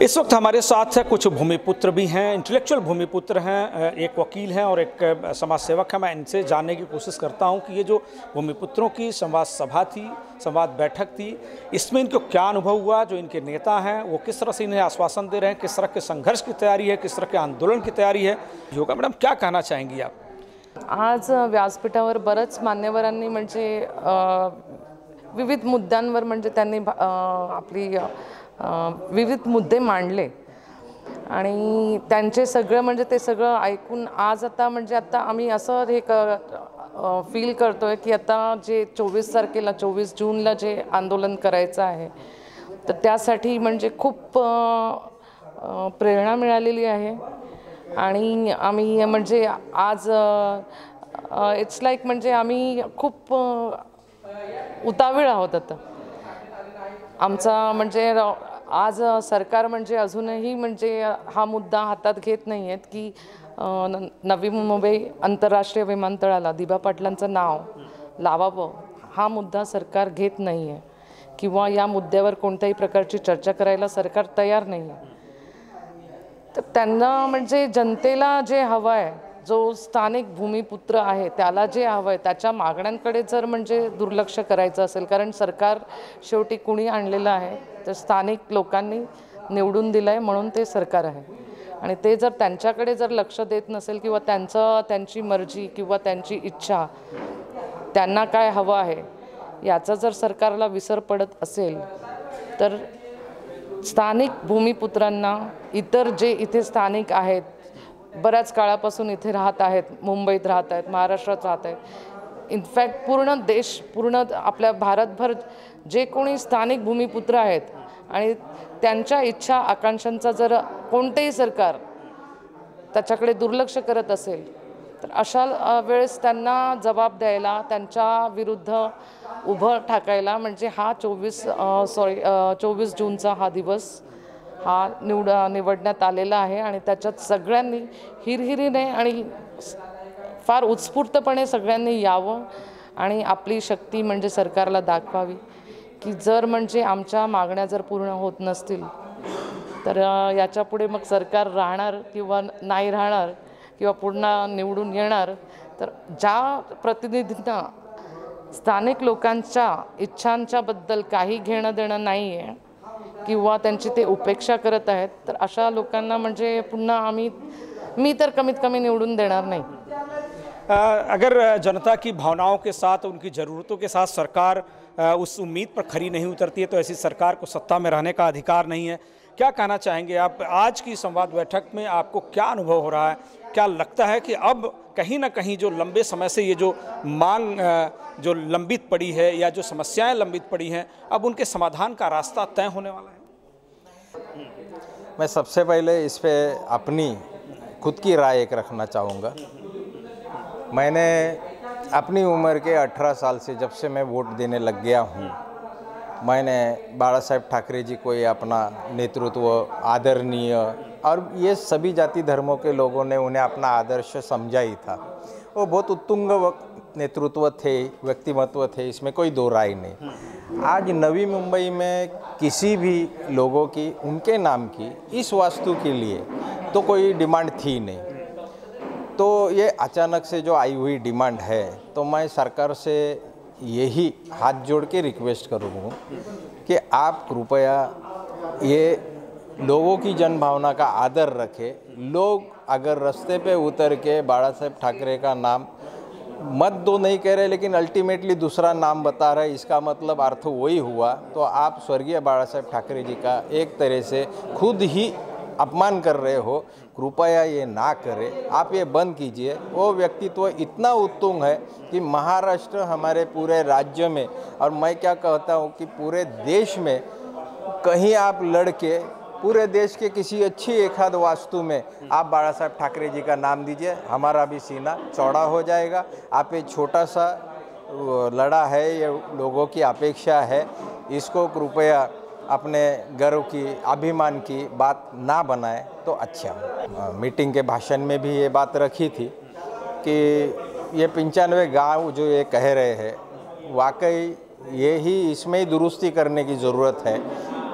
इस वक्त हमारे साथ कुछ भूमिपुत्र भी हैं, इंटेलेक्चुअल भूमिपुत्र हैं, एक वकील हैं और एक समाज सेवक हैं। मैं इनसे जानने की कोशिश करता हूं कि ये जो भूमिपुत्रों की संवाद सभा थी, संवाद बैठक थी, इसमें इनको क्या अनुभव हुआ। जो इनके नेता हैं वो किस तरह से इन्हें आश्वासन दे रहे हैं, किस तरह के संघर्ष की तैयारी है, किस तरह के आंदोलन की तैयारी है। योगा मैडम, क्या कहना चाहेंगी आप? आज व्यासपीठावर बरंच मान्यवरांनी म्हणजे विविध मुद्द्यांवर म्हणजे त्यांनी आपली विविध मुद्दे मांडले आणि त्यांचे सगळं म्हणजे ते सगळं ऐकून आज आता म्हणजे आता आम्ही असं हे फील करतोय की आता जे 24 तारखेला 24 जूनला जे आंदोलन करायचं आहे तर त्यासाठी म्हणजे खूप प्रेरणा मिळालेली आहे आणि आम्ही म्हणजे आज इट्स लाईक म्हणजे आम्ही खूप उतावीळ आहोत आता आमचा म्हणजे आज सरकार म्हणजे अजूनही म्हणजे हा मुद्दा हातात घेत नाही आहेत की नवी मुंबई आंतरराष्ट्रीय विमानतळाला दिबा पाटलांचं नाव लावावं हा मुद्दा सरकार घेत नाही आहे किंवा या मुद्द्यावर कोणत्याही प्रकारची चर्चा करायला सरकार तयार नाही आहे। तर त्यांना म्हणजे जनतेला जे हवं आहे, जो स्थानिक भूमिपुत्र आहे त्याला जे हवं आहे त्याच्या मागण्यांकडे जर म्हणजे दुर्लक्ष करायचं असेल, कारण सरकार शेवटी कुणी आणलेलं आहे तर स्थानिक लोकांनी निवडून दिलं आहे म्हणून ते सरकार आहे आणि ते जर त्यांच्याकडे जर लक्ष देत नसेल किंवा त्यांची मर्जी किंवा त्यांची इच्छा त्यांना काय हवं आहे याचा जर सरकारला विसर पडत असेल तर स्थानिक भूमिपुत्रांना इतर जे इथे स्थानिक आहेत, बऱ्याच काळापासून इथे राहत आहेत, मुंबईत राहत आहेत, महाराष्ट्रात राहत आहेत, इनफॅक्ट पूर्ण देश पूर्ण आपल्या भारतभर जे कोणी स्थानिक भूमिपुत्र आहेत आणि त्यांच्या इच्छा आकांक्षांचा जर कोणतेही सरकार त्याच्याकडे दुर्लक्ष करत असेल तर अशा वेळेस त्यांना जबाब द्यायला, त्यांच्या विरुद्ध उभं ठाकायला म्हणजे हा 24 जूनचा हा दिवस हा निवडण्यात आलेला आहे आणि त्याच्यात सगळ्यांनी हिरहिरीने आणि फार उत्स्फूर्तपणे सगळ्यांनी यावं आणि आपली शक्ती म्हणजे सरकारला दाखवावी की जर म्हणजे आमच्या मागण्या जर पूर्ण होत नसतील तर याच्यापुढे मग सरकार राहणार किंवा नाही राहणार किंवा पुन्हा निवडून येणार। तर ज्या प्रतिनिधींना स्थानिक लोकांच्या इच्छांच्या बद्दल काही घेणं देणं नाही आहे किंवा त्यांची ते उपेक्षा करत आहेत तर अशा लोकांना म्हणजे पुन्हा मी तर कमीत कमी निवडून देणार नाही। अगर जनता की भावनाओं के साथ, उनकी ज़रूरतों के साथ सरकार उस उम्मीद पर खरी नहीं उतरती है तो ऐसी सरकार को सत्ता में रहने का अधिकार नहीं है। क्या कहना चाहेंगे आप? आज की संवाद बैठक में आपको क्या अनुभव हो रहा है? क्या लगता है कि अब कहीं ना कहीं जो लंबे समय से ये जो मांग जो लंबित पड़ी है या जो समस्याएं लंबित पड़ी हैं, अब उनके समाधान का रास्ता तय होने वाला है? मैं सबसे पहले इस पे अपनी खुद की राय एक रखना चाहूँगा। मैंने अपनी उम्र के 18 साल से जब से मैं वोट देने लग गया हूँ, मैंने बाला साहेब ठाकरे जी को ये अपना नेतृत्व आदरणीय और ये सभी जाति धर्मों के लोगों ने उन्हें अपना आदर्श समझा ही था। वो बहुत उत्तुंग नेतृत्व थे, व्यक्तिमत्व थे, इसमें कोई दो राय नहीं। आज नवी मुंबई में किसी भी लोगों की उनके नाम की इस वास्तु के लिए तो कोई डिमांड थी नहीं, तो ये अचानक से जो आई हुई डिमांड है तो मैं सरकार से यही हाथ जोड़ के रिक्वेस्ट करूँगा कि आप कृपया ये लोगों की जनभावना का आदर रखें। लोग अगर रास्ते पे उतर के बाला साहेब ठाकरे का नाम मत दो नहीं कह रहे लेकिन अल्टीमेटली दूसरा नाम बता रहे, इसका मतलब अर्थ वही हुआ तो आप स्वर्गीय बाला साहेब ठाकरे जी का एक तरह से खुद ही अपमान कर रहे हो। कृपया ये ना करें, आप ये बंद कीजिए। वो व्यक्तित्व इतना उत्तुंग है कि महाराष्ट्र हमारे पूरे राज्य में और मैं क्या कहता हूँ कि पूरे देश में कहीं आप लड़के पूरे देश के किसी अच्छी एक आध वास्तु में आप बाला साहेब ठाकरे जी का नाम दीजिए, हमारा भी सीना चौड़ा हो जाएगा। आप ये छोटा सा लड़ा है, ये लोगों की अपेक्षा है, इसको कृपया अपने गर्व की, अभिमान की बात ना बनाए तो अच्छा। मीटिंग के भाषण में भी ये बात रखी थी कि ये 95 गांव जो ये कह रहे हैं वाकई ये ही इसमें ही दुरुस्ती करने की ज़रूरत है।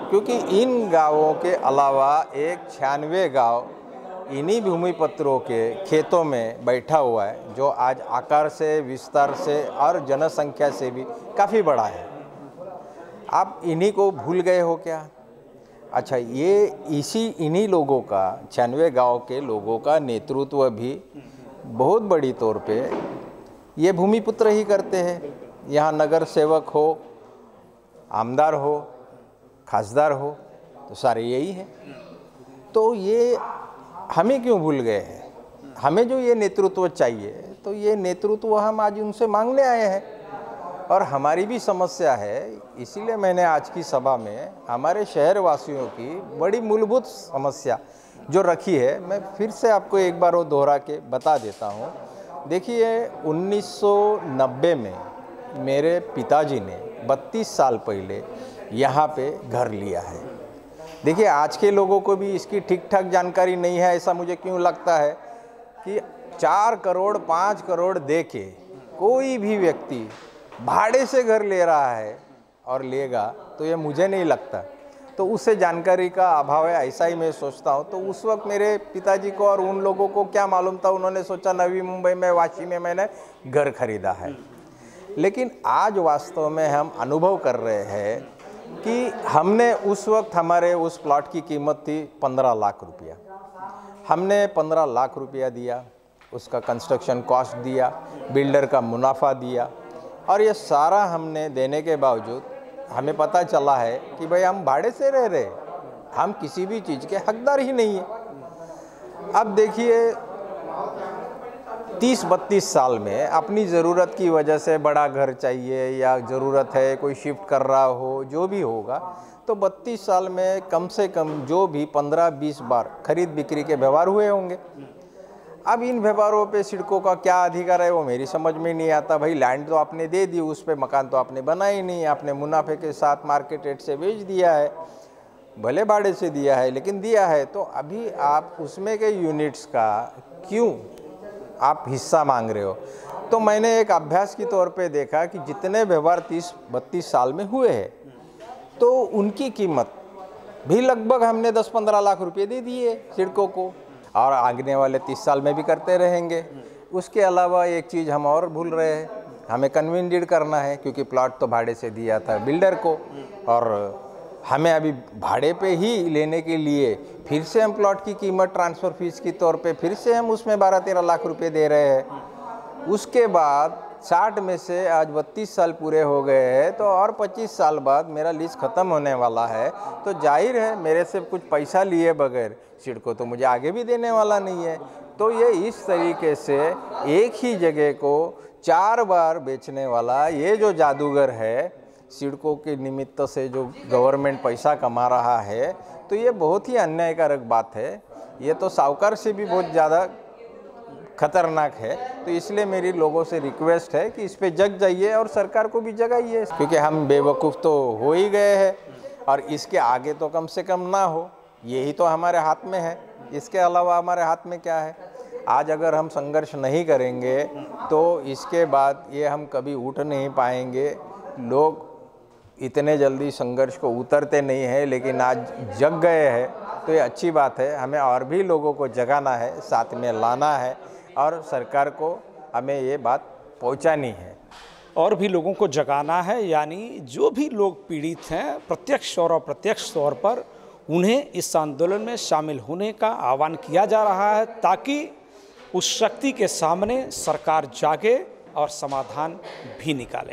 क्योंकि इन गांवों के अलावा एक 96 गांव इन्हीं भूमि पत्रों के खेतों में बैठा हुआ है, जो आज आकार से, विस्तार से और जनसंख्या से भी काफ़ी बड़ा है। आप इन्हीं को भूल गए हो क्या? अच्छा, ये इन्हीं लोगों का, 96 गांव के लोगों का नेतृत्व भी बहुत बड़ी तौर पे ये भूमिपुत्र ही करते हैं। यहाँ नगर सेवक हो, आमदार हो, खासदार हो, तो सारे यही हैं। तो ये हमें क्यों भूल गए हैं? हमें जो ये नेतृत्व चाहिए, तो ये नेतृत्व हम आज उनसे मांगने आए हैं और हमारी भी समस्या है। इसीलिए मैंने आज की सभा में हमारे शहरवासियों की बड़ी मूलभूत समस्या जो रखी है, मैं फिर से आपको एक बार वो दोहरा के बता देता हूँ। देखिए, 1990 में मेरे पिताजी ने 32 साल पहले यहाँ पे घर लिया है। देखिए, आज के लोगों को भी इसकी ठीक ठाक जानकारी नहीं है। ऐसा मुझे क्यों लगता है कि 4 करोड़ 5 करोड़ दे के कोई भी व्यक्ति भाड़े से घर ले रहा है और लेगा, तो ये मुझे नहीं लगता। तो उससे जानकारी का अभाव है, ऐसा ही मैं सोचता हूँ। तो उस वक्त मेरे पिताजी को और उन लोगों को क्या मालूम था, उन्होंने सोचा नवी मुंबई में, वाशी में मैंने घर खरीदा है। लेकिन आज वास्तव में हम अनुभव कर रहे हैं कि हमने उस वक्त, हमारे उस प्लॉट की कीमत थी 15 लाख रुपया। हमने 15 लाख रुपया दिया, उसका कंस्ट्रक्शन कॉस्ट दिया, बिल्डर का मुनाफा दिया, और ये सारा हमने देने के बावजूद हमें पता चला है कि भाई हम भाड़े से रह रहे, हम किसी भी चीज़ के हकदार ही नहीं है। अब देखिए, 30-32 साल में अपनी ज़रूरत की वजह से बड़ा घर चाहिए या ज़रूरत है, कोई शिफ्ट कर रहा हो, जो भी होगा, तो 32 साल में कम से कम जो भी 15-20 बार खरीद बिक्री के व्यवहार हुए होंगे। अब इन व्यवहारों पे सिडको का क्या अधिकार है, वो मेरी समझ में नहीं आता। भाई, लैंड तो आपने दे दी, उस पे मकान तो आपने बनाया ही नहीं, आपने मुनाफे के साथ मार्केट रेट से बेच दिया है, भले भाड़े से दिया है लेकिन दिया है। तो अभी आप उसमें के यूनिट्स का क्यों आप हिस्सा मांग रहे हो? तो मैंने एक अभ्यास के तौर पे देखा कि जितने व्यवहार 30-32 साल में हुए हैं, तो उनकी कीमत भी लगभग हमने 10-15 लाख रुपए दे दिए सिडको को, और आगने वाले 30 साल में भी करते रहेंगे। उसके अलावा एक चीज़ हम और भूल रहे हैं, हमें कन्वीन डीड करना है, क्योंकि प्लॉट तो भाड़े से दिया था बिल्डर को, और हमें अभी भाड़े पे ही लेने के लिए फिर से हम प्लॉट की कीमत ट्रांसफ़र फीस के तौर पे फिर से हम उसमें 12-13 लाख रुपए दे रहे हैं। उसके बाद 60 में से आज 32 साल पूरे हो गए हैं, तो और 25 साल बाद मेरा लीज ख़त्म होने वाला है। तो जाहिर है मेरे से कुछ पैसा लिए बगैर सिडको तो मुझे आगे भी देने वाला नहीं है। तो ये इस तरीके से एक ही जगह को 4 बार बेचने वाला ये जो जादूगर है, सिडको के निमित्त से जो गवर्नमेंट पैसा कमा रहा है, तो ये बहुत ही अन्यायकारक बात है। ये तो साहूकार से भी बहुत ज़्यादा खतरनाक है। तो इसलिए मेरी लोगों से रिक्वेस्ट है कि इस पे जग जाइए और सरकार को भी जगाइए, क्योंकि हम बेवकूफ़ तो हो ही गए हैं और इसके आगे तो कम से कम ना हो, यही तो हमारे हाथ में है। इसके अलावा हमारे हाथ में क्या है? आज अगर हम संघर्ष नहीं करेंगे तो इसके बाद ये हम कभी उठ नहीं पाएंगे। लोग इतने जल्दी संघर्ष को उतरते नहीं हैं, लेकिन आज जग गए हैं तो ये अच्छी बात है। हमें और भी लोगों को जगाना है, साथ में लाना है और सरकार को हमें ये बात पहुंचानी है। और भी लोगों को जगाना है, यानी जो भी लोग पीड़ित हैं, प्रत्यक्ष और अप्रत्यक्ष तौर पर उन्हें इस आंदोलन में शामिल होने का आह्वान किया जा रहा है, ताकि उस शक्ति के सामने सरकार जागे और समाधान भी निकाले।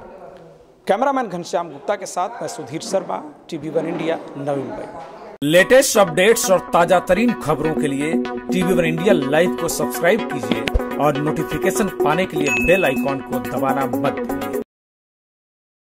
कैमरामैन घनश्याम गुप्ता के साथ मैं Sudhir Sharma, TV1 India, Navi Mumbai. Latest updates और ताजा तरीन खबरों के लिए TV1 इंडिया लाइव को सब्सक्राइब कीजिए और नोटिफिकेशन पाने के लिए बेल आइकॉन को दबाना मत भूलिए।